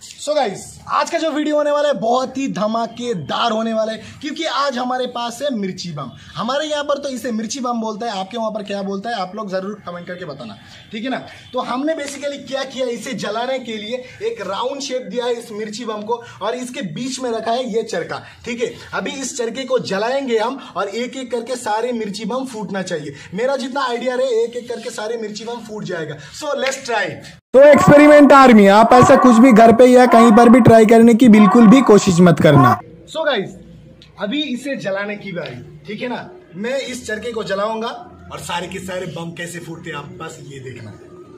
So guys, आज का जो वीडियो होने वाला है बहुत ही धमाकेदार होने वाला है, क्योंकि आज हमारे पास है मिर्ची बम। हमारे यहाँ पर तो इसे मिर्ची बम बोलता है, आपके वहाँ पर क्या बोलता है आप लोग जरूर कमेंट करके बताना, ठीक है ना। तो हमने बेसिकली क्या किया, इसे जलाने के लिए एक राउंड शेप दिया है इस मिर्ची बम को, और इसके बीच में रखा है ये चरखा, ठीक है। अभी इस चरखे को जलाएंगे हम, और एक एक करके सारे मिर्ची बम फूटना चाहिए। मेरा जितना आइडिया रहे एक एक करके सारे मिर्ची बम फूट जाएगा। So let's try. तो एक्सपेरिमेंट आर्मी, आप ऐसा कुछ भी घर पे या कहीं पर भी ट्राई करने की बिल्कुल भी कोशिश मत करना। सो गाइस, अभी इसे जलाने की बारी, ठीक है ना। मैं इस चरखे को जलाऊंगा और सारे के सारे बम कैसे फूटते हैं आप बस ये देखना।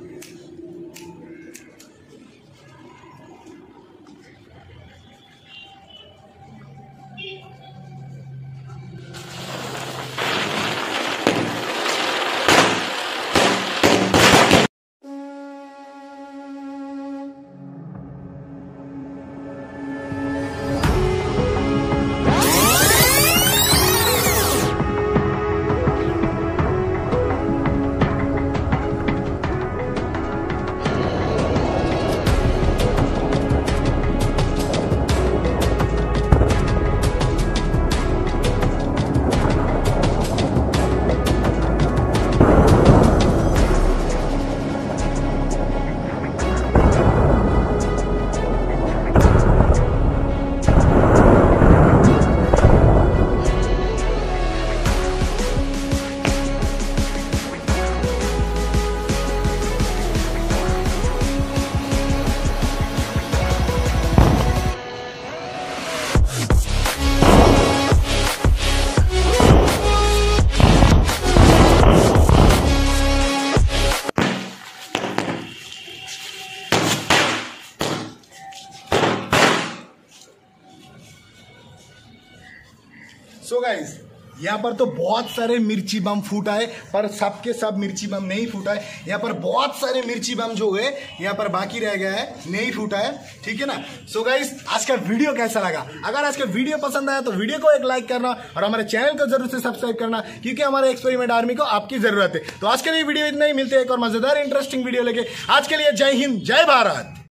सो गाइस, यहाँ पर तो बहुत सारे मिर्ची बम फूटा है, पर सबके सब मिर्ची बम नहीं फूटा है। यहाँ पर बहुत सारे मिर्ची बम जो है यहाँ पर बाकी रह गया है, नहीं फूटा है, ठीक है ना। सो गाइस, आज का वीडियो कैसा लगा? अगर आज का वीडियो पसंद आया तो वीडियो को एक लाइक करना और हमारे चैनल को जरूर से सब्सक्राइब करना, क्योंकि हमारे एक्सपेरिमेंट आर्मी को आपकी जरूरत है। तो आज के लिए वीडियो इतना ही, मिलते हैं एक और मजेदार इंटरेस्टिंग वीडियो लेके। आज के लिए जय हिंद, जय भारत।